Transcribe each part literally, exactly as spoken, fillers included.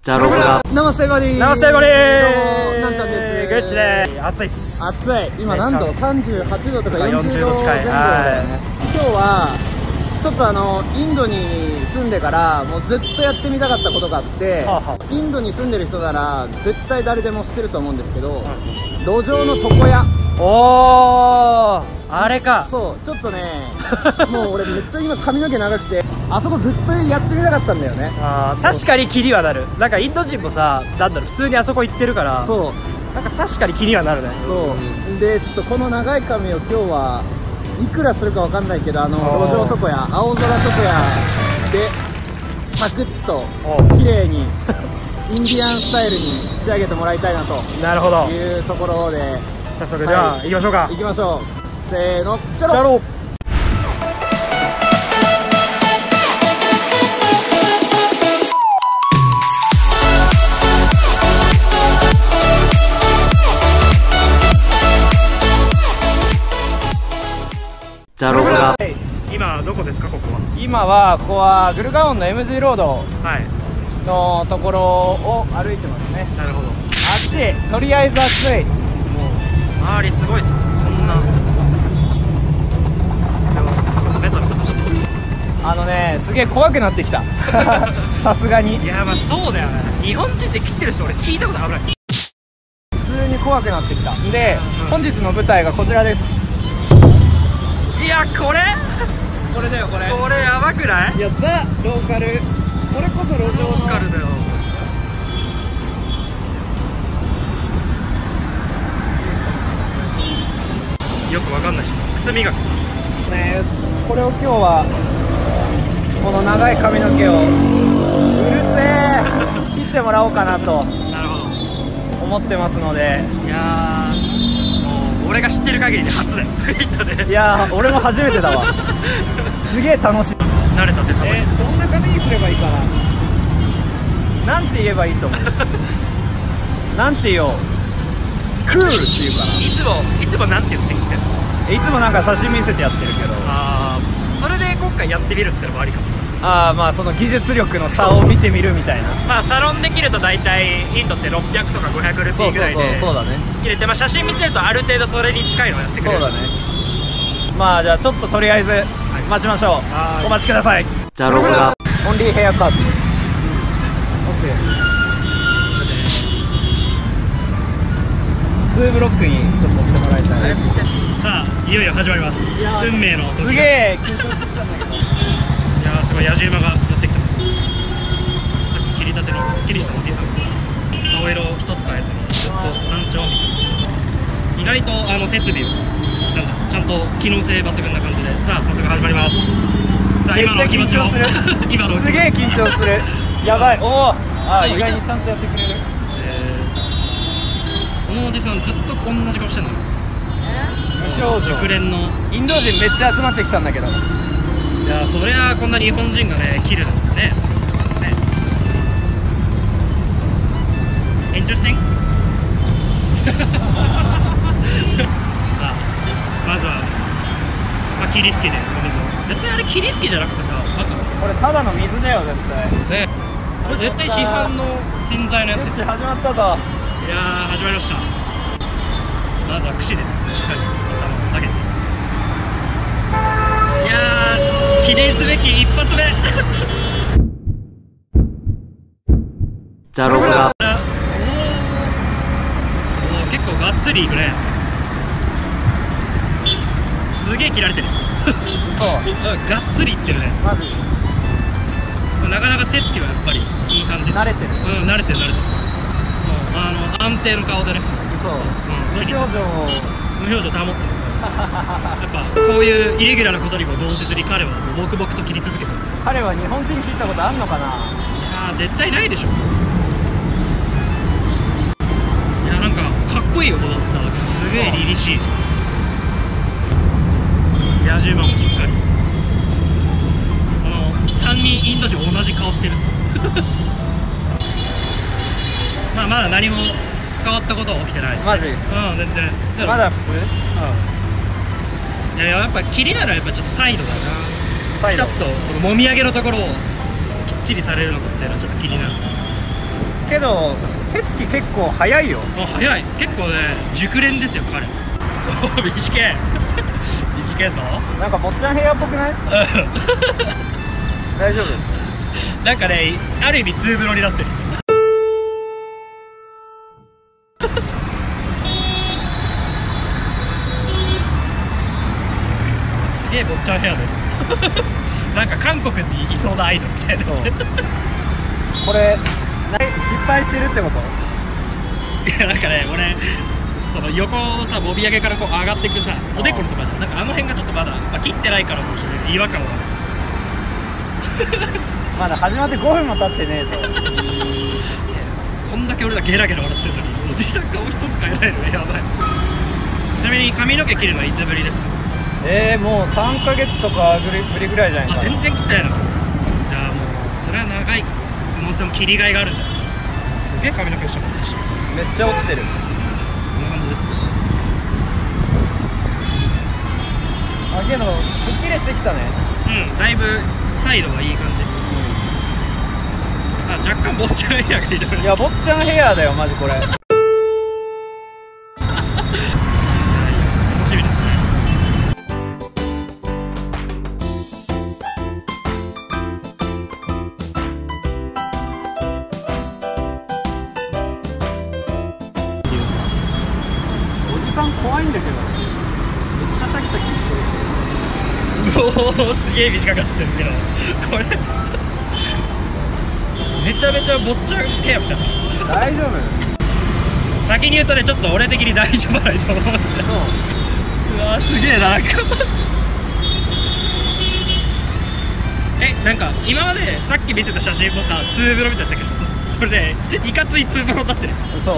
じゃあロゴがナマステバディー。 ナマステバディー。 どうもなんちゃんです。 グッチで暑いっす。 暑い。今何度？さんじゅうはちどとかよんじゅうど近い。 前後だよね。今日はちょっとあのインドに住んでからもうずっとやってみたかったことがあって、はあはあ、インドに住んでる人なら絶対誰でも知ってると思うんですけど、うん、路上の床屋。 おー、あれか。 そう、ちょっとねもう俺めっちゃ今髪の毛長くてあそこずっとやってみたかったんだよね。 あー、確かに気にはなる。なんかインド人もさ、なんだろう、普通にあそこ行ってるから、そうなんか確かに気にはなるね。 そうで、ちょっとこの長い髪を今日はいくらするかわかんないけど、あの路上床屋、青空床屋でサクッと綺麗にインディアンスタイルに仕上げてもらいたいなとなるほどいうところで、 早速じゃあ行きましょうか。 行きましょう。せーの、チャロ。 チャロ。 じゃあロゴが今どこですか、ここは。 今はここはグルガオンの エムジー ロードのところを歩いてますね。 なるほど。 暑い、とりあえず暑い。 もう周りすごいっす。こんなベタベタしてあのね、すげえ怖くなってきたさすがに。 いや、まあそうだよね。日本人で切ってる人俺聞いたこと危ない。 普通に怖くなってきたんで、うん、本日の舞台がこちらです。 いや、これこれだよ、これこれやばくない？ いや、ザ・ローカル、これこそ路上のローカルだよ。よくわかんないし、靴磨きね。これを今日はこの長い髪の毛をうるせえ切ってもらおうかなとなるほど思ってますので。 いやー、もう俺が知ってる限りで初だよいやー、俺も初めてだわすげえ楽しい。 慣れたってさ、 えー、どんな髪にすればいいかな。なんて言えばいいと思うなんて言おう。クールっていうかな。いつもいつもなんて言ってきてる。 いつもなんか写真見せてやってるけど、 ああ、それで今回やってみるってのもありかも。 ああ、まあその技術力の差を見てみるみたいな。 まあサロンで切ると大体インドってろっぴゃくとかごひゃくルピーぐらいで切れて、まあ写真見せるとある程度それに近いのをやってくれる。 そうだね。まあじゃあちょっととりあえず待ちましょう。お待ちください。 じゃあロゴがオンリーヘアカット。 OK。ツーブロックにちょっとしてもらいたい。 さあいよいよ始まります。運命の時が。 すげえ緊張してきたんだけど。 いやー、すごい野じ馬がやってきてます。さっき切りたてのすっきりしたおじさん、顔色一つ変えずにずっと単調みたいな。意外とあの設備をなんだちゃんと機能性抜群な感じで。さあ早速始まります。さあ今の気持ちを今のすげえ緊張するやばい。おお、ああ、意外にちゃんとやってくれる。 このおじさんずっと同じ顔してんのよ。熟練のインド人めっちゃ集まってきたんだけど。 いや、そりゃこんな日本人がね切るなんてね。ね、インタレスティングさあまずは、まあ、霧吹きでお水を。絶対あれ霧吹きじゃなくてさ、バカこれただの水だよ絶対ね。これ絶対市販の洗剤のやつ。 始まったぞ。 いやー、始まりました。まずは櫛でしっかり頭を下げて。いやー、記念すべき一発目じゃあロゴがおお、結構がっつりいくね。すげえ切られてるそうがっつりいってるね。 マジなかなか手つきはやっぱりいい感じ。 慣れてる。 うん、慣れてる慣れてる。あの安定の顔でね。 そう、うん、無表情を無表情保ってるやっぱこういうイレギュラーなことにも動じずに彼は黙々と切り続けてる。 彼は日本人切ったことあんのかな。 いやー、絶対ないでしょ。いや、なんかかっこいいよこのおじさん。すげえ凛々しい。野じ馬もしっかり。このさんにんインド人同じ顔してるまあまだ何も変わったことは起きてないです、ね。マジ？うん、全然。 まだ普通？うん。 いや、やっぱ切りならやっぱちょっとサイドだな。サイド。ちょっとこのもみあげのところをきっちりされるのかっていうのはちょっと気になる。 けど手つき結構早いよ。 あ、早い。結構ね熟練ですよ彼。短い短いぞ。 なんか坊ちゃんヘアっぽくない？大丈夫？ なんかね、ある意味ツーブロになってる。すげえ坊ちゃんヘアでなんか韓国にいそうなアイドルみたいな。 これ失敗してるってこと？ いやなんかね、俺その横をさもみあげからこう上がっていくさおでこのとかじゃん。なんかあの辺がちょっとまだ、まあ、切ってないからかもしれない違和感はまだ始まってごふんも経ってねえぞ。 こんだけ俺らゲラゲラ笑ってるのにおじさん顔一つ変えないのやばい。ちなみに髪の毛切るのはいつぶりですか？ えー、もうさんかげつとかぶりぶりぐらいじゃないかな。 あ、全然切ってないの。じゃあもうそれは長いもうその切りがいがあるんじゃないですか。すげえ髪の毛一緒になってるしめっちゃ落ちてる。 こんな感じです。 あ、けどすっきりしてきたね。 うん、だいぶサイドはいい感じ。あ、若干坊ちゃんヘアがいる。 いや坊ちゃんヘアだよマジこれ。 楽しみですね。 おじさん怖いんだけどめっちゃシャキシャキしてる。 おお、すげえ短かったんですけどこれめちゃめちゃ坊ちゃんヘアみたいな。 大丈夫？ 先に言うとね、ちょっと俺的に大丈夫ないと思うんで。うわーすげえな。なんかえ、なんか今までさっき見せた写真もさツーブロみたいだったけどこれねいかついツーブロになってる。 そう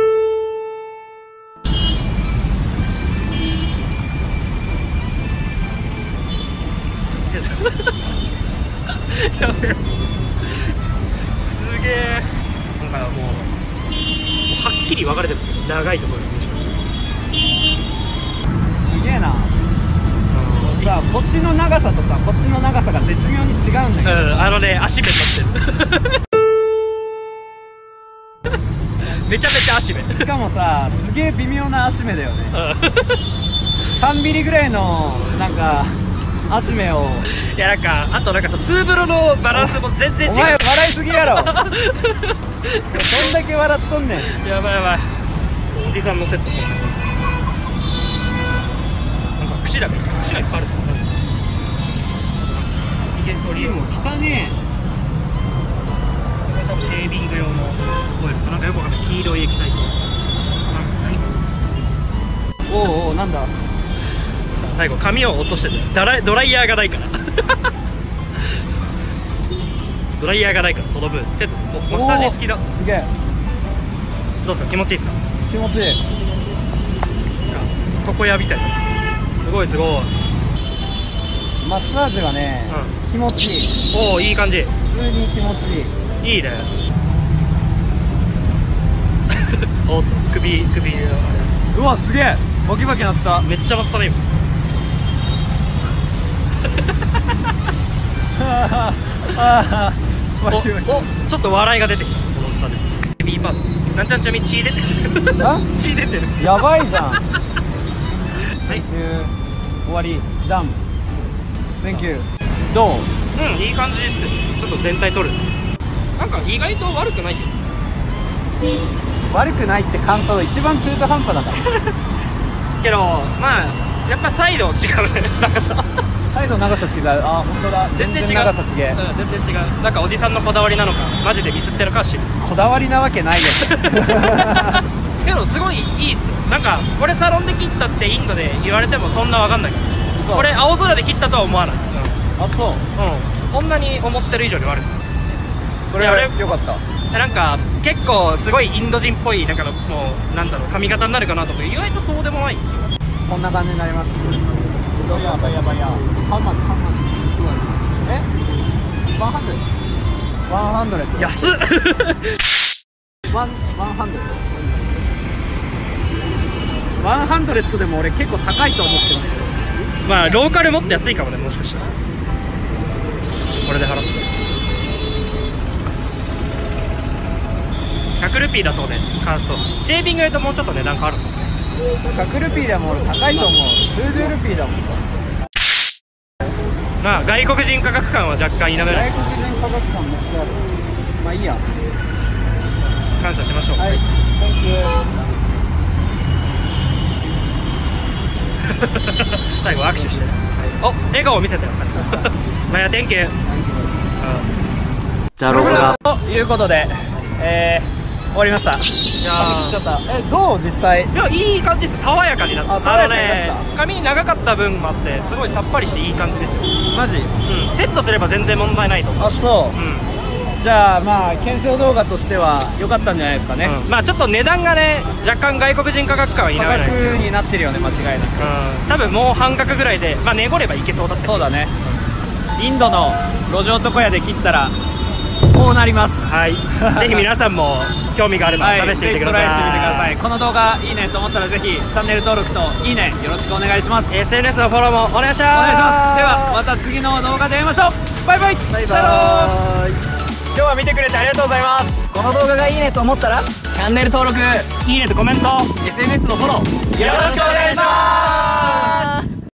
やべえすげえ。なんかもうはっきり分かれてる。長いところすげえな。さあこっちの長さとさこっちの長さが絶妙に違うんだけど、 うん、あのね足目になってるめちゃめちゃ足目。 しかもさすげえ微妙な足目だよね。さんミリぐらいのなんか足目を。 いやなんかあとなんかさツーブロのバランスも全然違う。 お前笑いすぎやろどんだけ笑っとんねん。 やばいやばい。おじさんのセットなんか櫛だけ櫛がいっぱいあるからひげ剃りも汚ね多分シェービング用のオイルかなんかよくわかんない黄色い液体とか。 え。おうおうなんだ。 さあ最後髪を落としててドライドライヤーがないからドライヤーがないからその分手とマッサージ付きだ。 すげえどうですか？気持ちいいですか？ 気持ちいい。 なんか床屋みたいな。すごいすごい。 マッサージがね、 うん、 気持ちいい。 おおいい感じ。 普通に気持ちいい。 いいねおっと首首あれうわすげえバキバキなった。 めっちゃ割ったね今おおちょっと笑いが出てきたこの差で。ベビーパードなんちゃんちなみに血出てる血出てる。 やばいじゃん。 はい終わりダン Thank you。 どう？ うんいい感じですよ。ちょっと全体取るなんか意外と悪くないよ。 悪くないって感想一番中途半端だからけどまあやっぱサイド違うねなんかさサイド長さ違う。あ本当だ全然違う。 長さ違え、 うん、全然違う。なんかおじさんのこだわりなのかマジでミスってるかは知るこだわりなわけないですけどすごいいいっすよ。なんかこれサロンで切ったってインドで言われてもそんなわかんないけどこれ青空で切ったとは思わない。うん、 あそう。 うん、こんなに思ってる以上に悪くないです。 それはよかった。 なんか結構すごいインド人っぽいなんかのもうなんだろう髪型になるかなと思って意外とそうでもない。 こんな感じになります。やばいやばいや。ハンマーハンマーえワンハンドレッドワンハンドレッド安っワンワンハンドレッドワンハンドレッドでも俺結構高いと思ってるんだけど。 まあローカルもっと安いかもねもしかしたら。これで払ってゃくルピーだそうです。カートシェービングともうちょっと値段変わるの。 ひゃくルピーでも高いと思う。数十ルピーだもん。 まあ外国人価格感は若干否めないです。 外国人価格感めっちゃある。まあいいや、 感謝しましょう。 はい、Thank you。 最後握手してる。お、笑顔見せたよさっき。まあや、Thank you。 じゃろがということで、えー、終わりました。いやー、ちょっと、え、どう実際？ いや、いい感じです。爽やかになった。 あ、爽やかになった。 あのね、髪長かった分もあってすごいさっぱりしていい感じですよ。 マジ？ うん、セットすれば全然問題ないと思う。 あ、そう。 うん、 じゃあまあ検証動画としては良かったんじゃないですかね。 うん、まあちょっと値段がね若干外国人価格感は否め価ないですけど、 格になってるよね、間違いなく。 うん、多分もう半額ぐらいで、まあ値ごればいけそうだった。 そうだね。インドの路上床屋で切ったらこうなります。 はい。ぜひ皆さんも興味があれば試してみてください。 はい、ぜひトライしてみてください。この動画いいねと思ったらぜひチャンネル登録といいねよろしくお願いします。 エスエヌエス のフォローもお願いします。 お願いします。ではまた次の動画で会いましょう。バイバイ。バイバイ。今日は見てくれてありがとうございます。この動画がいいねと思ったらチャンネル登録、 いいねとコメント、 エスエヌエス のフォローよろしくお願いします。